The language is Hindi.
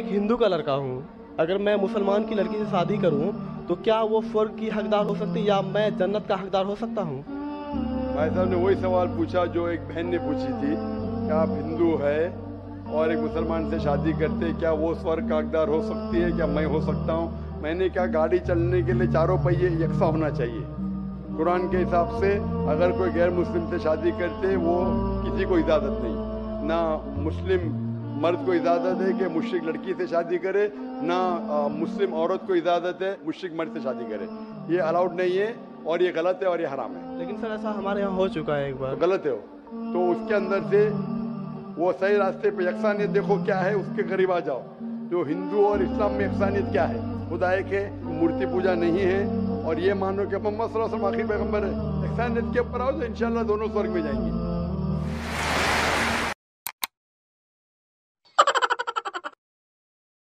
एक हिंदू का लड़का हूँ, अगर मैं मुसलमान की लड़की से शादी करूँ तो क्या वो स्वर्ग की हकदार हो सकती है या मैं जन्नत का हकदार हो सकता हूँ? भाई साहब ने वही सवाल पूछा जो एक बहन ने पूछी थी, क्या आप हिंदू है और एक मुसलमान से शादी करते, क्या वो स्वर्ग का हकदार हो सकती है, क्या मैं हो सकता हूँ? मैंने कहा गाड़ी चलने के लिए चारों पहिए यकसा होना चाहिए। कुरान के हिसाब से अगर कोई गैर मुस्लिम से शादी करते वो किसी को इजाज़त नहीं, ना मुस्लिम मर्द को इजाज़त है कि मुश्रिक लड़की से शादी करे, ना मुस्लिम औरत को इजाज़त है मुश्रिक मर्द से शादी करे। ये अलाउड नहीं है और ये गलत है और ये हराम है। लेकिन सर ऐसा हमारे यहाँ हो चुका है एक बार। तो गलत है वो, तो उसके अंदर से वो सही रास्ते पे यकसानियत देखो क्या है, उसके करीब आ जाओ। जो हिंदू और इस्लाम में यकसानियत क्या है? खुदा एक है, मूर्ति पूजा नहीं है और ये मानो कि मोहम्मद सल्लल्लाहु अलैहि वसल्लम आखिरी पैगंबर है। यकसानियत के ऊपर आओ तो इंशाल्लाह दोनों स्वर्ग में जाएंगे।